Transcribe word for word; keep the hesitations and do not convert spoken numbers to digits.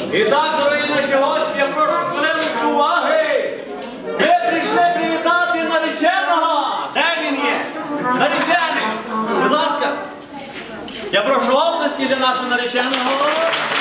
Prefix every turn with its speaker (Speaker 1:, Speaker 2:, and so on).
Speaker 1: І так, дорогі наші гості, я прошу хвилинку уваги. Ми прийшли привітати нареченого. Де він є? Наречений. Будь ласка. Я прошу оплески для нашого нареченого.